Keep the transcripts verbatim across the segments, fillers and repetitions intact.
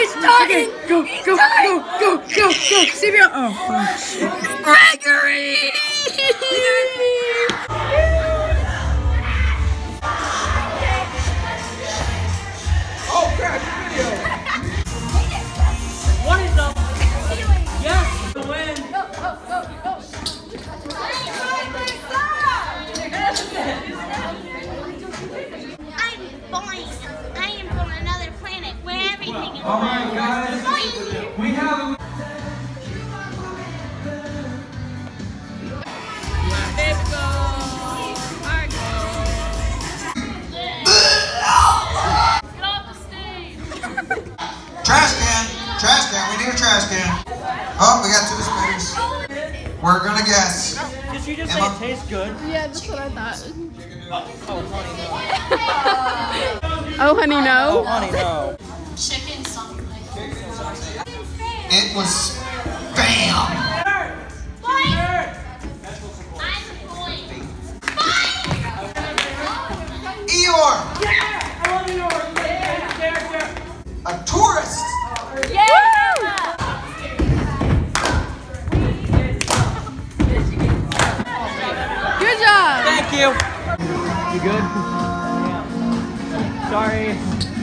He's talking. Okay, go, He's go, talking. go, go, go, go. C B R. Oh. Gregory. Oh crap! Video. What is up? Yes, the win. Go, go, go, go. I'm fine. I am from another planet where everything is All right, guys. We have. Let's go. Get off the stage. Trash can! Trash can! We need a trash can. Oh, we got two spiders. We're gonna guess. Did you just Emma? say it tastes good? Yeah, that's what I thought. Oh, honey, no. Oh, honey, Oh, no. honey, no. Chicken something. It was bam! Eeyore! Yeah! I love Eeyore! Yeah! Character! A tourist! Yeah! Good job. Thank you! You good? Sorry.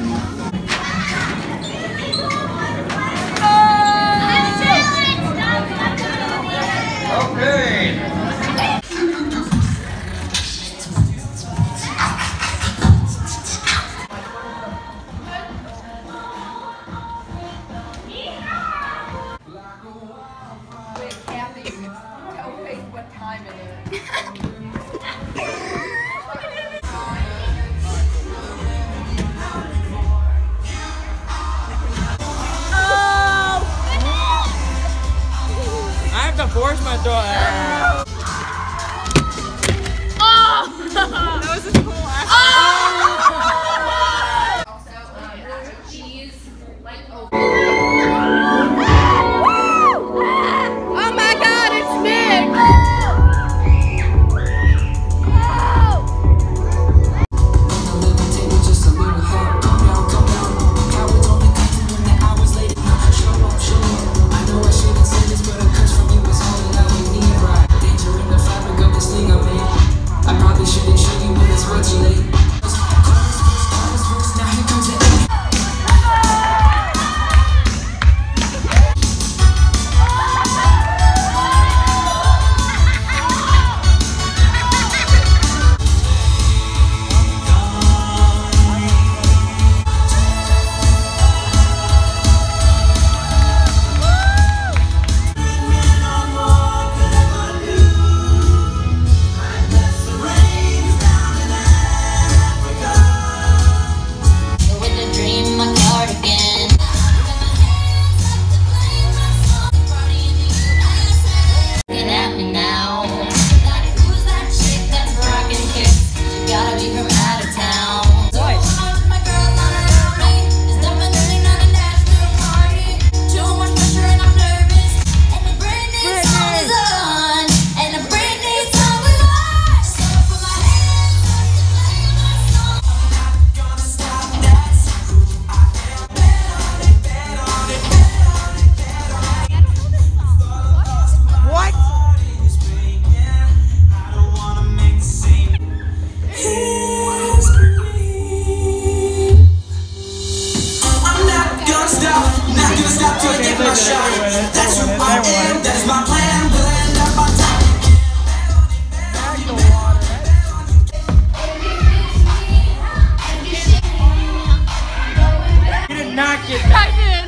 Okay. I have to force my throat. Oh! That was a cool act. Oh my God, it's Nick. That's who I am, that's my plan. We'll end up on top. You did not get that. I did.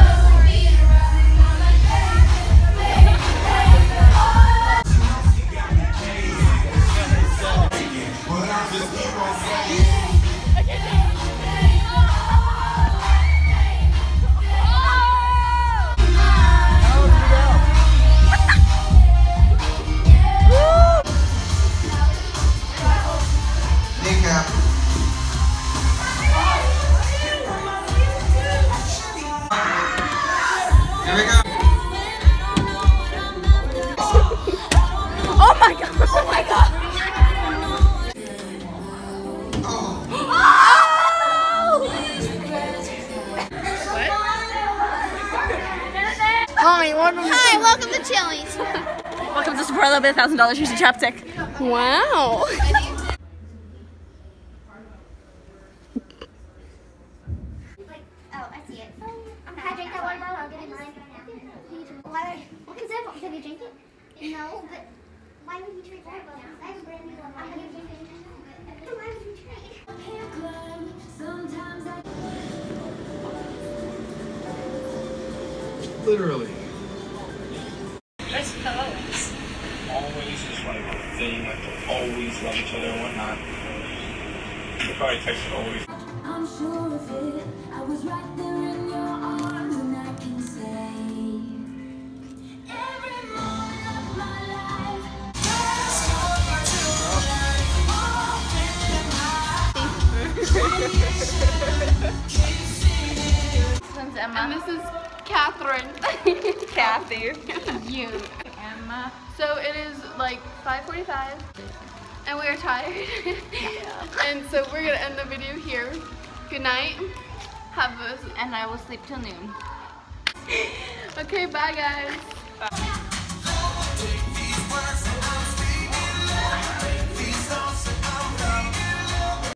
Here we go. Oh my God. Oh my God. Oh. What? Hi, welcome to Chili's. Welcome to support a little bit, one thousand dollars. Here's your chapstick. Wow. Oh, I see it. Can I drink that water bottle? I'll get in mine. Why? What is that? Can you drink it? No, but why would you drink water bottle? I have a brand new one. I'm going to drink it. Why would you drink? Literally. I suppose. Always is like a thing, like they'll always love each other and whatnot. They probably texted always. I'm sure of it. I was right there in your arms, and I can say every moment of my life. And this is Catherine. Kathy. You. Emma. So it is like five forty-five, and we are tired. And so we're gonna end the video here. Good night. Have a And I will sleep till noon. okay. Bye, guys. Bye.